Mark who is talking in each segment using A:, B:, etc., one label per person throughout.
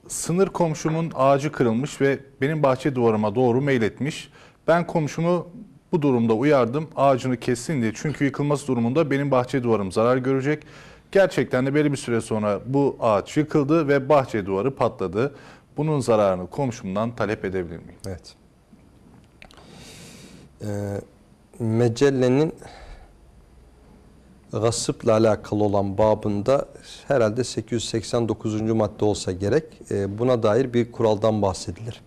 A: Sınır komşumun ağacı kırılmış ve benim bahçe duvarıma doğru meyletmiş. Ben komşumu bu durumda uyardım ağacını kessin diye. Çünkü yıkılması durumunda benim bahçe duvarım zarar görecek. Gerçekten de belli bir süre sonra bu ağaç yıkıldı ve bahçe duvarı patladı. Bunun zararını komşumdan talep edebilir miyim?
B: Evet. Mecellenin gasıpla alakalı olan babında herhalde 889. madde olsa gerek, buna dair bir kuraldan bahsedilir.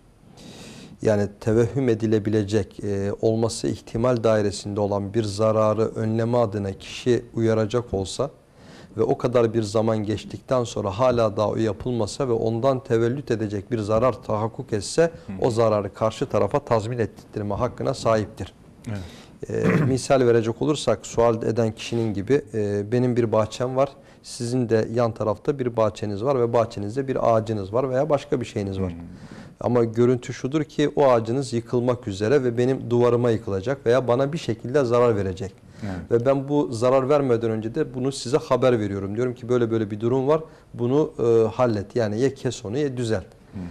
B: Yani tevehhüm edilebilecek, olması ihtimal dairesinde olan bir zararı önleme adına kişi uyaracak olsa ve o kadar bir zaman geçtikten sonra hala daha o yapılmasa ve ondan tevellüt edecek bir zarar tahakkuk etse, o zararı karşı tarafa tazmin ettirme hakkına sahiptir. Evet. Misal verecek olursak, sual eden kişinin gibi benim bir bahçem var, sizin de yan tarafta bir bahçeniz var ve bahçenizde bir ağacınız var veya başka bir şeyiniz var. Ama görüntü şudur ki o ağacınız yıkılmak üzere ve benim duvarıma yıkılacak veya bana bir şekilde zarar verecek. Evet. Ve ben bu zarar vermeden önce de bunu size haber veriyorum. Diyorum ki böyle böyle bir durum var, bunu hallet. Yani ya kes onu ya düzelt.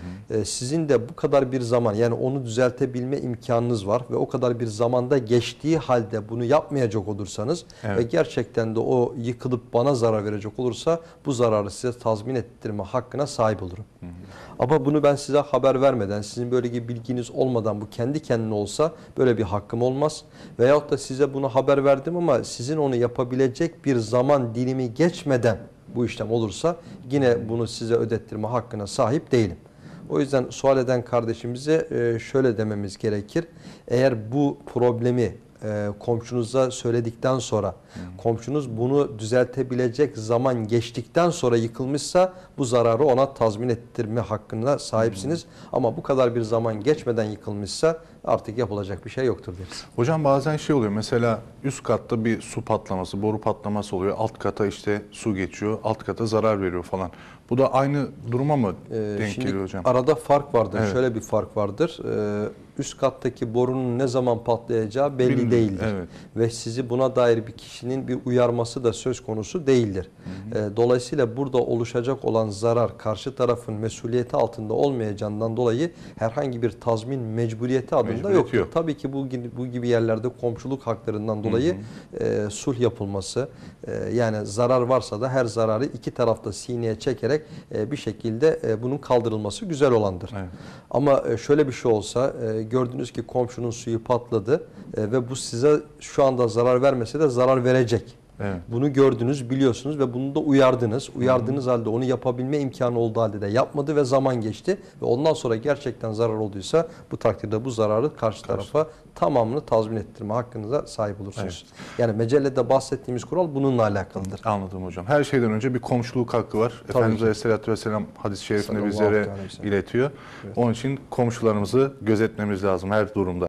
B: Sizin de bu kadar bir zaman, yani onu düzeltebilme imkanınız var ve o kadar bir zamanda geçtiği halde bunu yapmayacak olursanız, evet, ve gerçekten de o yıkılıp bana zarar verecek olursa bu zararı size tazmin ettirme hakkına sahip olurum. Ama bunu ben size haber vermeden, sizin böyle bir bilginiz olmadan, bu kendi kendine olsa böyle bir hakkım olmaz. Veyahut da size bunu haber verdim ama sizin onu yapabilecek bir zaman dilimi geçmeden bu işlem olursa yine bunu size ödettirme hakkına sahip değilim. O yüzden sual eden kardeşimize şöyle dememiz gerekir. Eğer bu problemi komşunuza söyledikten sonra, komşunuz bunu düzeltebilecek zaman geçtikten sonra yıkılmışsa, bu zararı ona tazmin ettirme hakkına sahipsiniz. Ama bu kadar bir zaman geçmeden yıkılmışsa artık yapılacak bir şey yoktur deriz.
A: Hocam bazen şey oluyor, mesela üst katta bir su patlaması, boru patlaması oluyor. Alt kata işte su geçiyor, alt kata zarar veriyor falan. Bu da aynı duruma mı denk geliyor hocam?
B: Arada fark vardır.
A: Evet.
B: Şöyle bir fark vardır. Üst kattaki borunun ne zaman patlayacağı belli değildir. Evet. Ve sizi buna dair bir kişinin bir uyarması da söz konusu değildir. Dolayısıyla burada oluşacak olan zarar karşı tarafın mesuliyeti altında olmayacağından dolayı herhangi bir tazmin mecburiyeti adında yoktur. Yok. Tabii ki bu gibi yerlerde komşuluk haklarından dolayı sulh yapılması, yani zarar varsa da her zararı iki tarafta sineye çekerek bir şekilde bunun kaldırılması güzel olandır. Evet. Ama şöyle bir şey olsa, gördünüz ki komşunun suyu patladı ve bu size şu anda zarar vermese de zarar verecek. Evet. Bunu gördünüz, biliyorsunuz ve bunu da uyardınız. Uyardığınız halde onu yapabilme imkanı olduğu halde de yapmadı ve zaman geçti. Ve ondan sonra gerçekten zarar olduysa bu takdirde bu zararı karşı tarafa tamamını tazmin ettirme hakkınıza sahip olursunuz. Evet. Yani mecellede bahsettiğimiz kural bununla alakalıdır.
A: Anladım hocam. Her şeyden önce bir komşuluk hakkı var. Tabii Efendimiz Aleyhisselatü Vesselam hadis-i şerifinde bizlere iletiyor. Evet. Onun için komşularımızı gözetmemiz lazım her durumda.